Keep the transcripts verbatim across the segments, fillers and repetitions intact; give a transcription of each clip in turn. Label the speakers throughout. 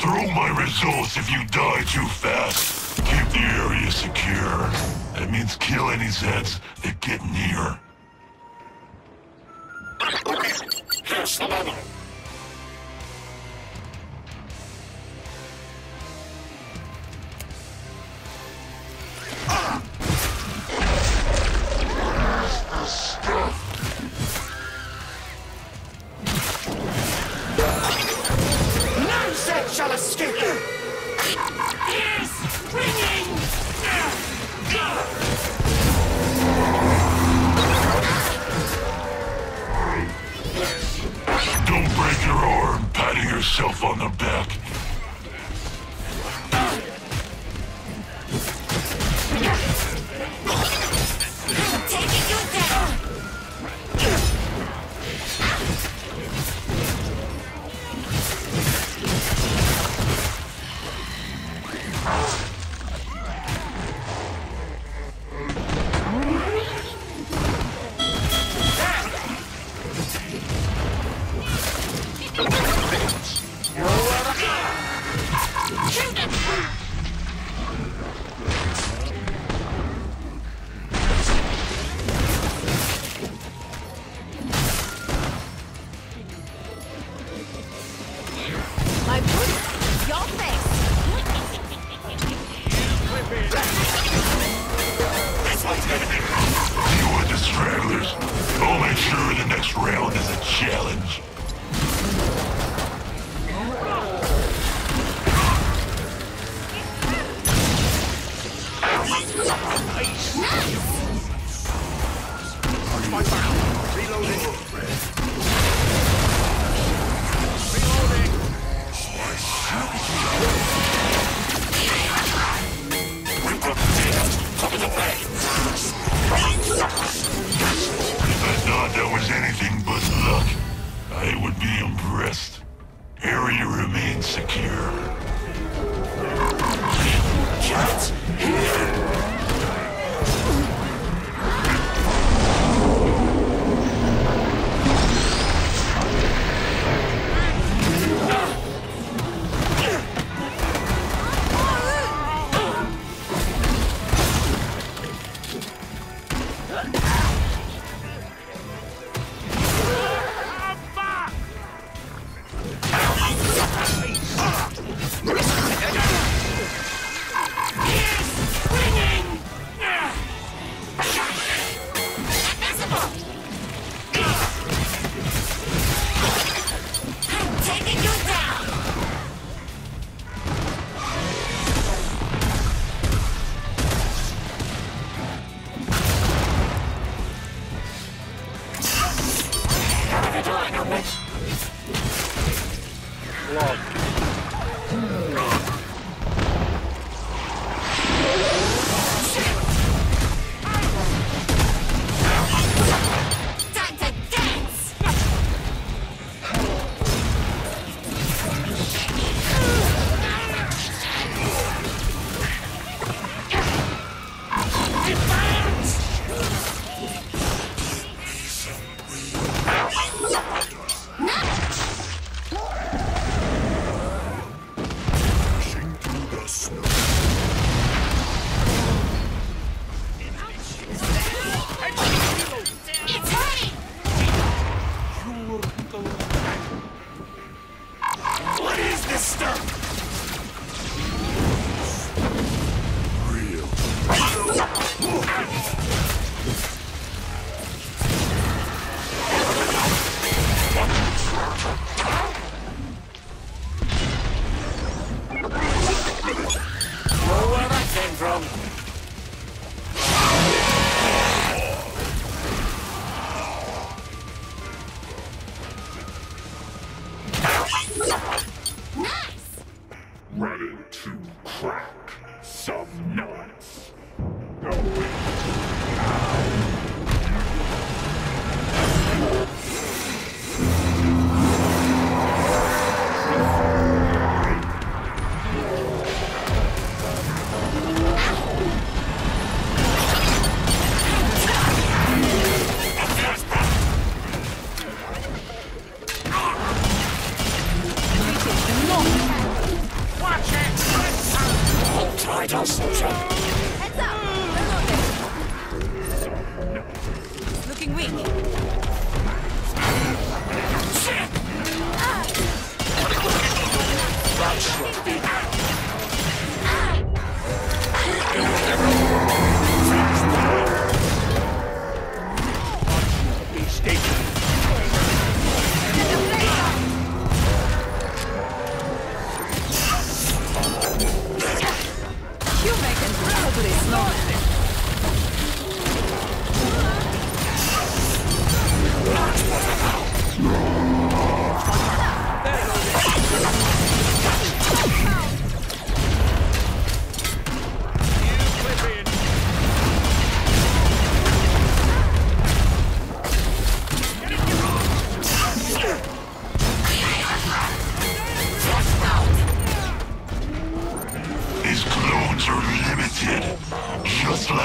Speaker 1: through my results if you die too fast. Keep the area secure. That means kill any Zeds that get near.
Speaker 2: Here's the money.
Speaker 3: None Zed shall escape!
Speaker 2: Ears ringing!
Speaker 1: Don't break your arm patting yourself on the back.
Speaker 2: Taking you down!
Speaker 4: My boots, your face.
Speaker 1: You are the stragglers. I'll make sure the next round is a challenge.
Speaker 3: My back! Reloading! Reloading!
Speaker 1: I thought that was anything but luck. I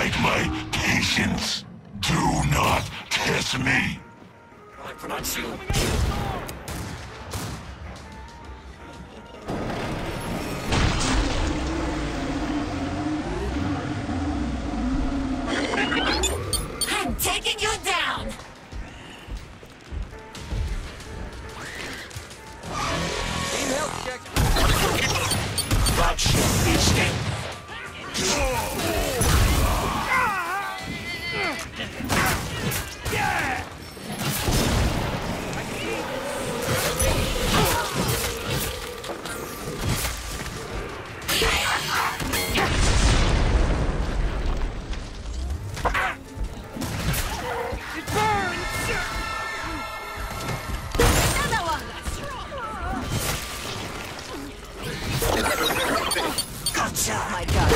Speaker 1: like my patience. Do not test me.
Speaker 2: I pronounce you. I'm taking you down.
Speaker 3: Need help, check.
Speaker 2: That ship is dead.
Speaker 3: Yeah! It burns!
Speaker 4: Another one.
Speaker 2: Gotcha.
Speaker 4: My God.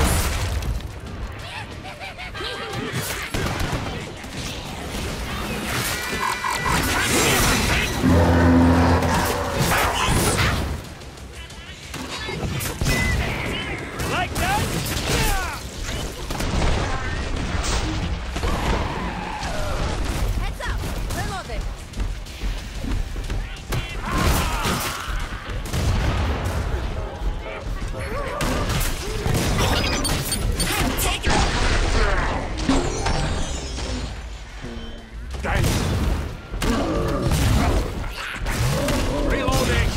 Speaker 3: Like that?
Speaker 4: Heads up. Reloading.
Speaker 2: I'm taking
Speaker 3: Dang. Reloading.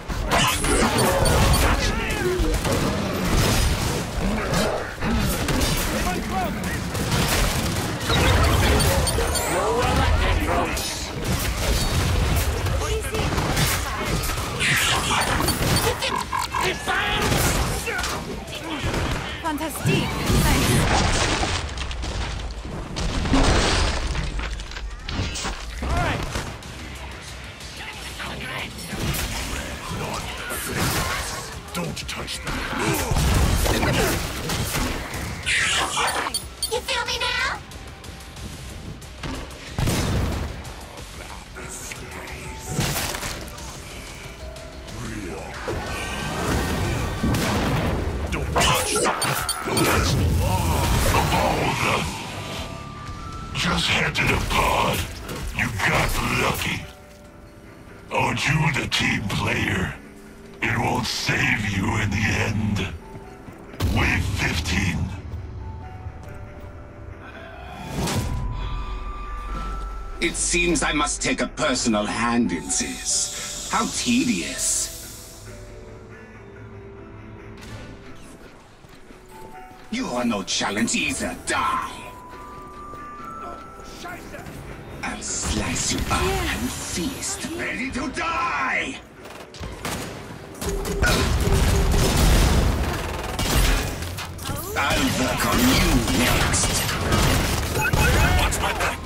Speaker 4: Fantastic. Thanks.
Speaker 3: All right.
Speaker 1: Don't touch that.
Speaker 2: You feel me now?
Speaker 1: Don't touch that. That's of all of them. Just handed a pod. You got lucky. Aren't you the team player? It won't save you in the end. Wave fifteen.
Speaker 5: It seems I must take a personal hand in this. How tedious. You are no challenge either. Die! I'll slice you up and feast. Ready to die! I'll work on you next.
Speaker 1: Watch my back.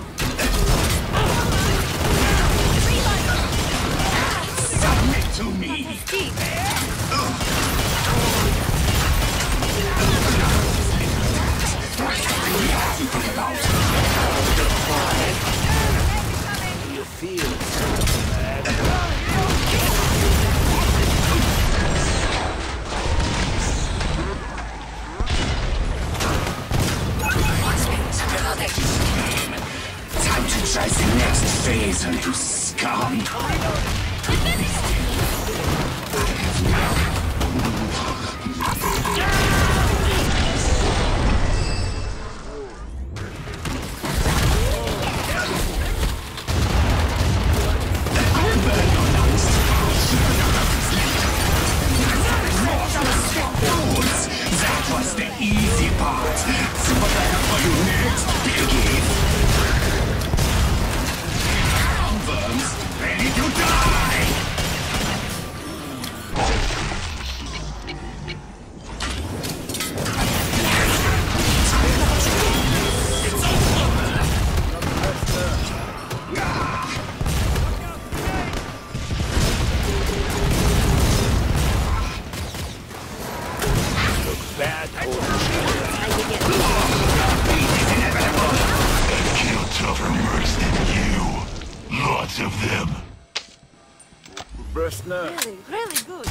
Speaker 5: Submit to me.
Speaker 4: Fantastic.
Speaker 5: To think about.
Speaker 3: You feel so bad.
Speaker 5: Time to try the next phase on you scum. That was the easy part. So what I have for you next, piggy? Worms, ready to die!
Speaker 3: Bad.
Speaker 1: Kill tougher mercs than you. Lots of them.
Speaker 3: Burst nerve.
Speaker 4: Really, really good.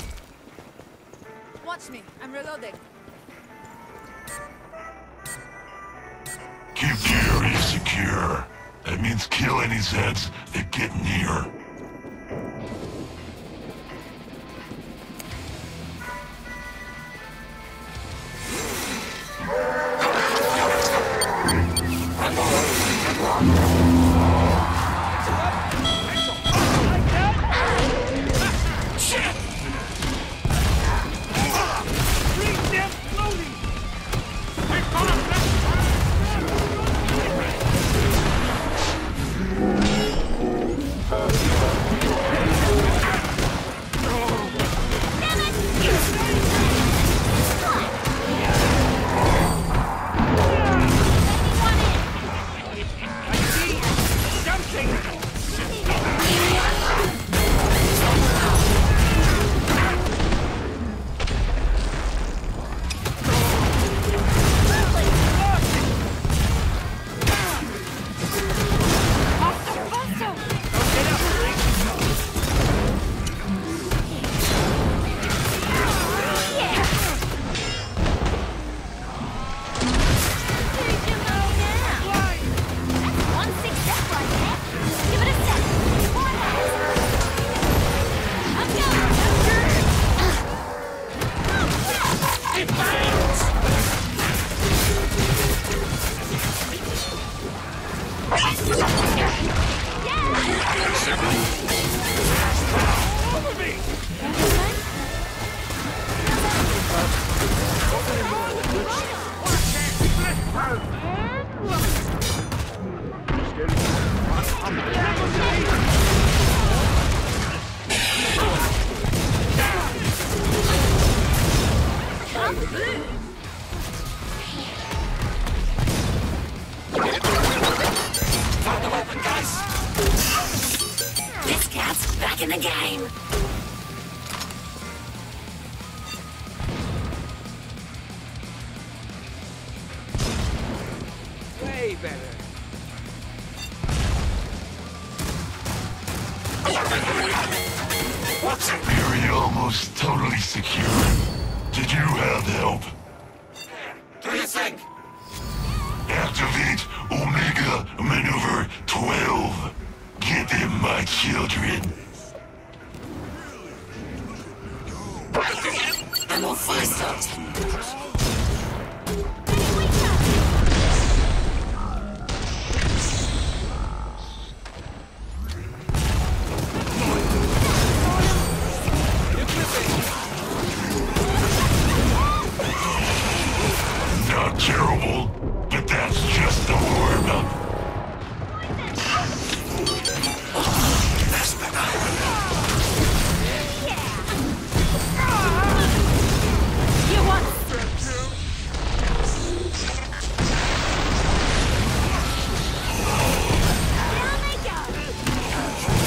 Speaker 4: Watch me. I'm reloading.
Speaker 1: Keep the area secure. That means kill any Zeds that get near.
Speaker 2: This cat's back in the game.
Speaker 3: Way better.
Speaker 1: What's it? Area almost totally secure. Did you have help?
Speaker 2: Do you think?
Speaker 1: Activate Omega Maneuver twelve. Get them, my children.
Speaker 2: I'm on fire start.
Speaker 1: Not terrible, but that's just the warm-up.
Speaker 4: You want down they go.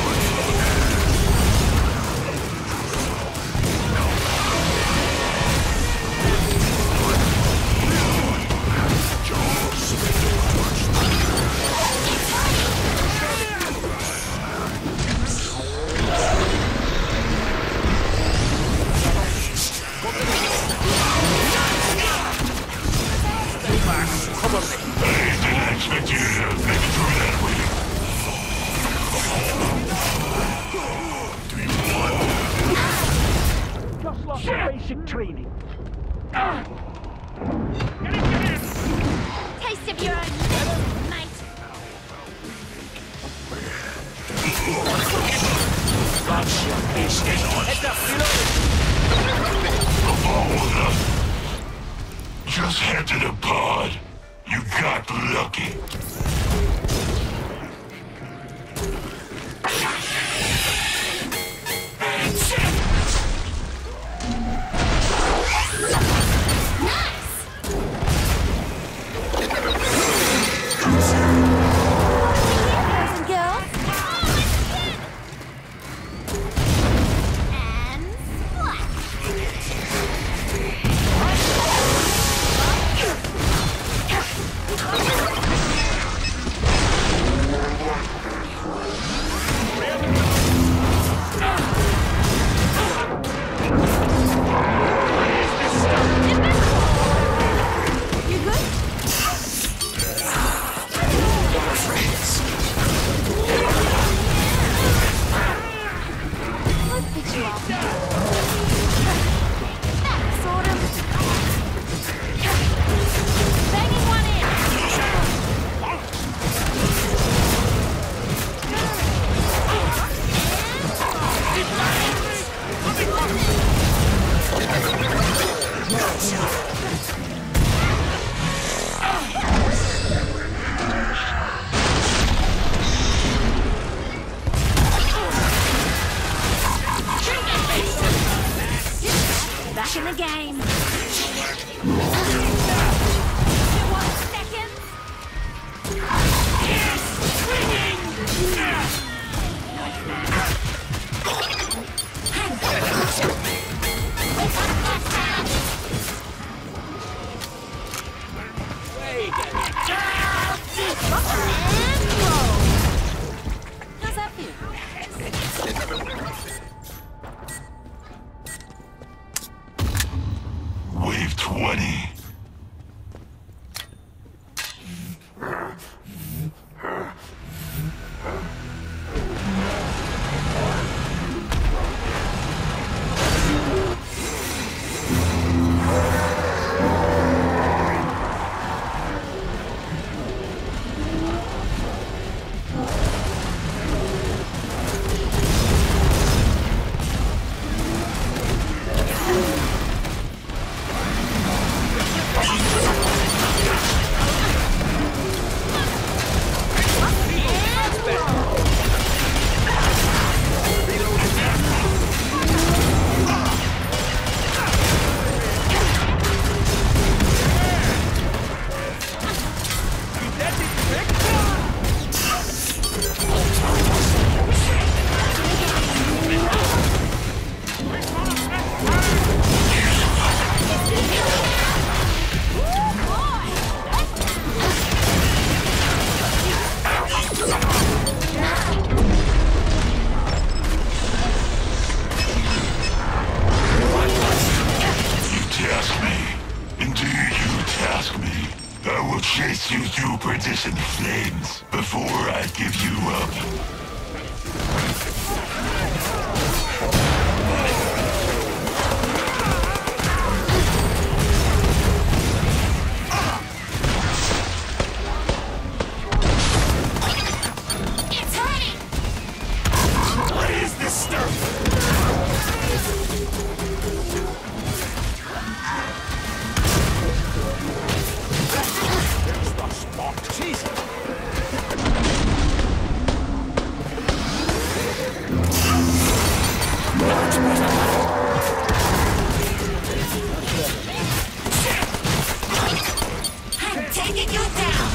Speaker 1: I didn't expect you to make it through that way.
Speaker 3: Just lost basic training.
Speaker 4: Taste of your own medicine, mate.
Speaker 3: Heads up, reloading.
Speaker 1: Just head to the pod. You got lucky.
Speaker 4: Boys and girls. And splash.
Speaker 1: in flames before I give you up.
Speaker 4: It's hurting!
Speaker 1: What is this stuff?
Speaker 2: I'm taking you down.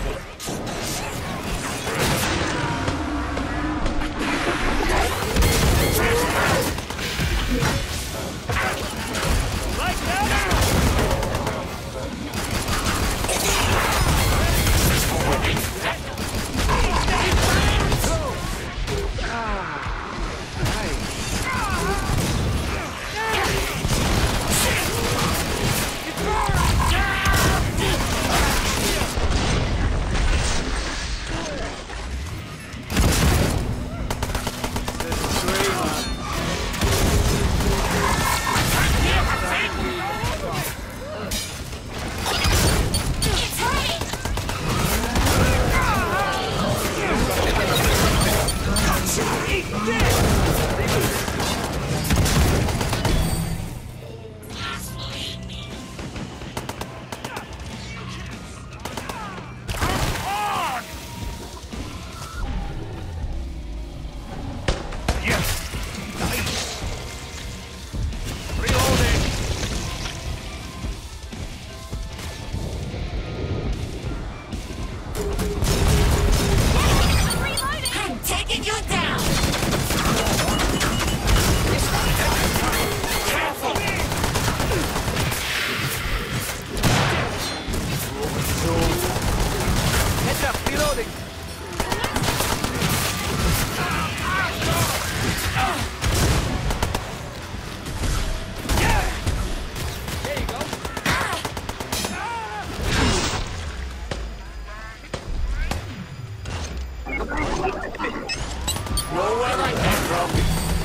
Speaker 2: I'm taking you down.
Speaker 3: Heads up, reloading. There you go.
Speaker 1: Nowhere I came from.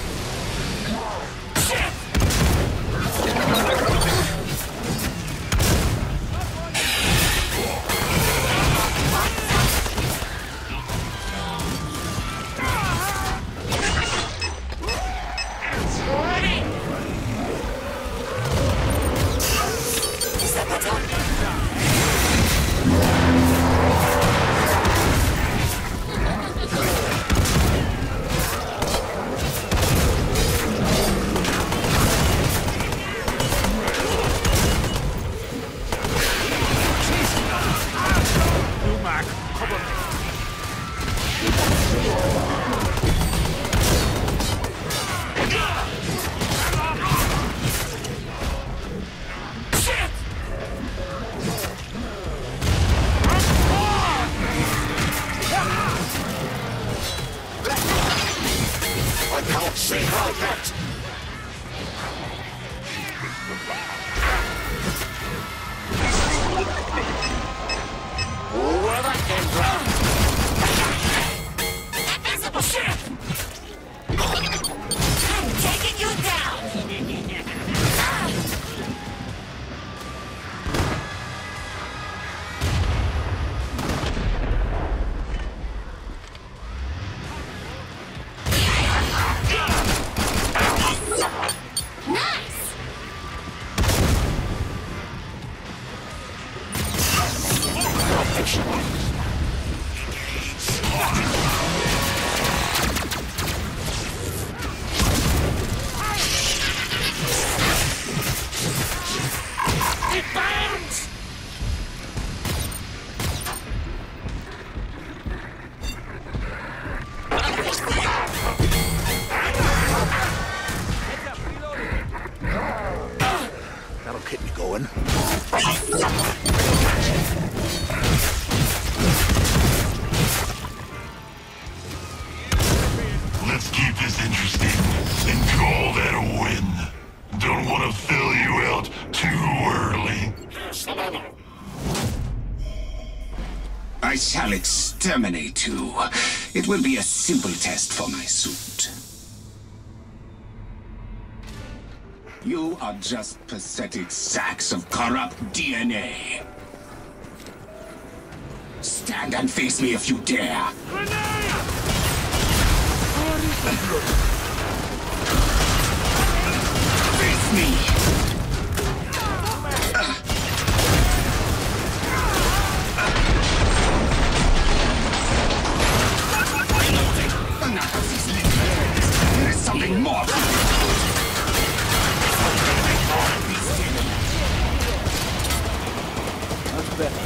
Speaker 1: I can't see her yet. Where that came from?
Speaker 2: Invisible
Speaker 5: will exterminate you. It will be a simple test for my suit. You are just pathetic sacks of corrupt D N A. Stand and face me if you dare. Face me! Enough of these little things. There is something more.
Speaker 3: Much better.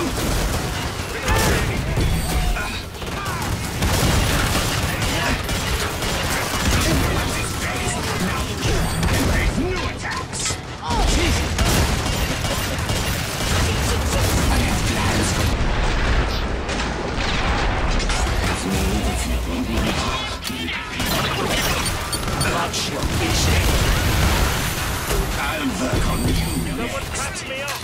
Speaker 5: I'll work on you next.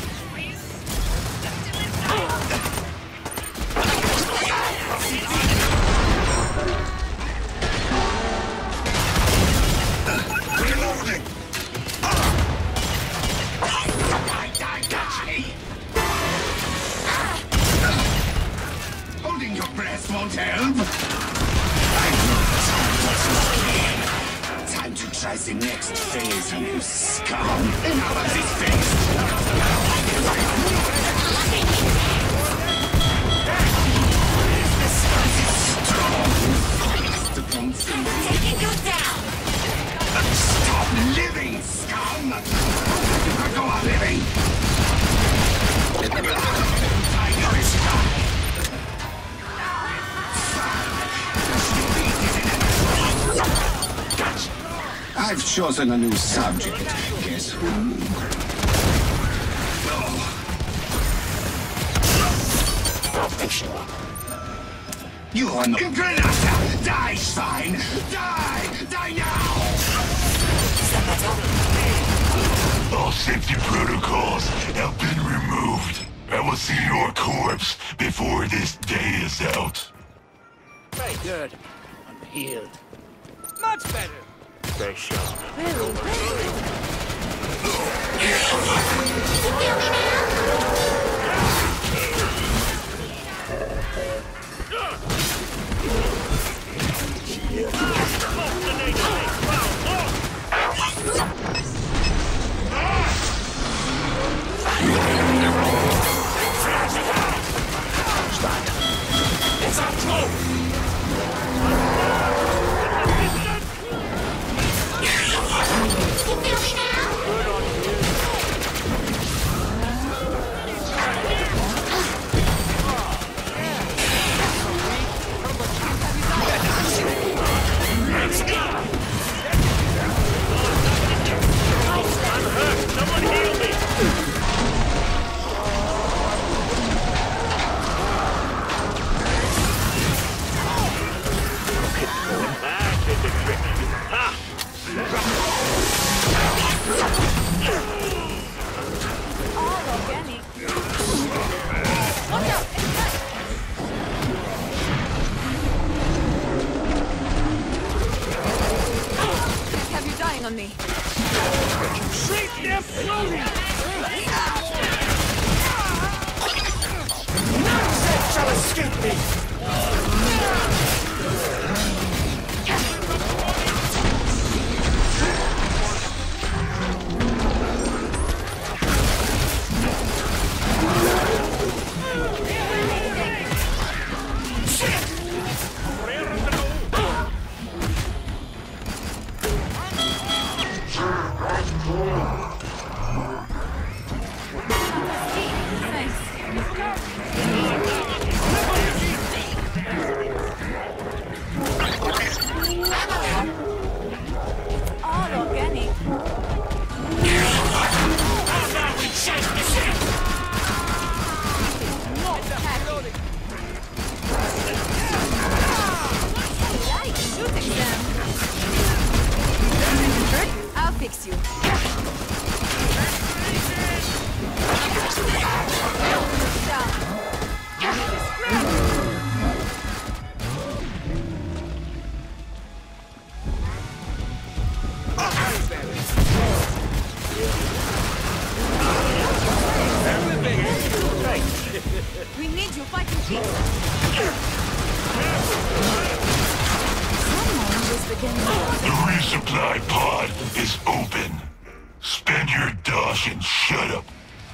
Speaker 5: Reloading! Die, die, die! Holding your breath won't help. I know the time doesn't came. Time to try the next phase, you scum. Enough of this phase.
Speaker 2: I'm taking you down.
Speaker 5: Stop living, scum! Go on living! I've chosen a new subject. Guess who? You are no Granata! Die, Schwein! Die! Die now!
Speaker 1: All safety protocols have been removed. I will see your corpse before this day is out.
Speaker 3: Very good. I'm healed. Much better.
Speaker 1: Very sharp.
Speaker 4: Really, really. You feel me now?
Speaker 1: It's up close!
Speaker 4: You feel me now?
Speaker 1: Let's go! I'm hurt! Someone heal me! That is a trick. Ha!
Speaker 4: All organic. Watch out! Have you dying on me?
Speaker 1: Treat them slowly! Nonsense shall escape me!
Speaker 4: Thanks.
Speaker 1: The resupply pod is open. Spend your dosh and shut up.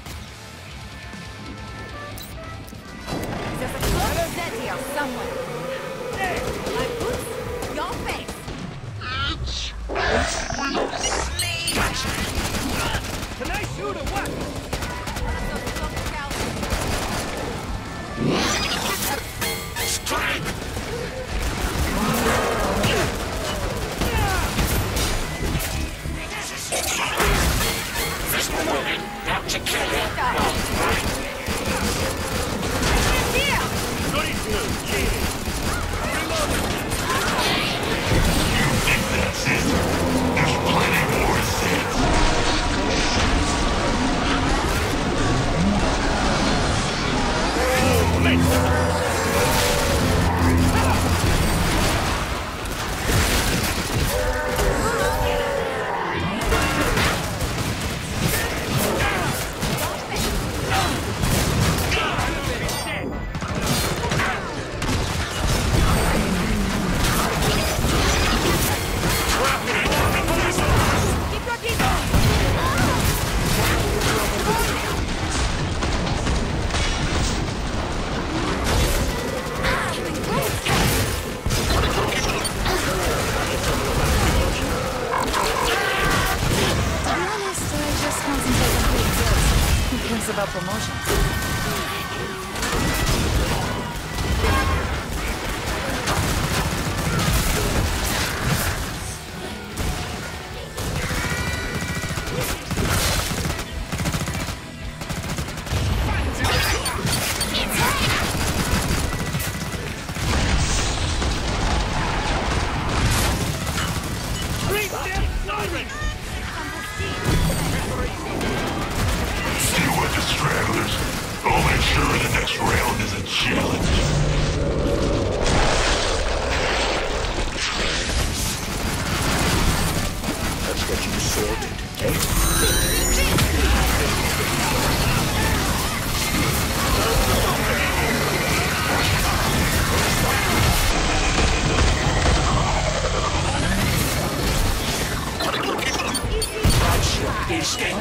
Speaker 4: There's a close set here somewhere. My boots, your face.
Speaker 3: Can I shoot or what?
Speaker 1: Strike! This woman, not to kill you. You think that's it? There's plenty more sets.
Speaker 4: About promotion.
Speaker 1: Stragglers. I'll make sure the next round is a challenge. Let's get you sorted, eh? Escape.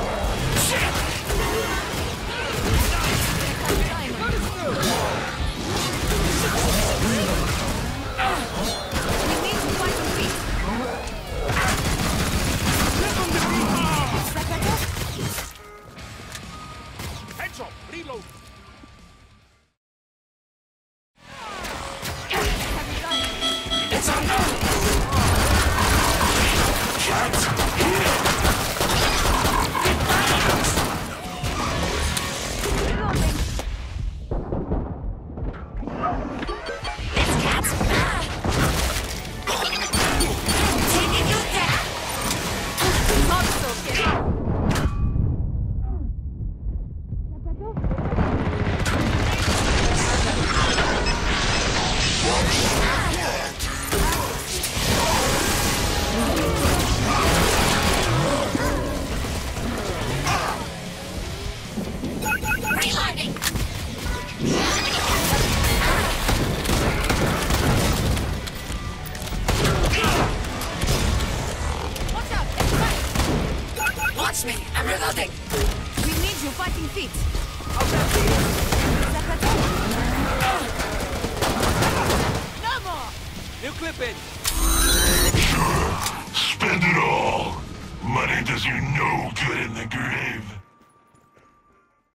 Speaker 3: Reload.
Speaker 1: It's on now.
Speaker 2: Watch me! I'm reloading!
Speaker 4: We need you fighting feet. No more!
Speaker 3: New clip in.
Speaker 1: Sure. Spend it all. Money does you no good in the grave.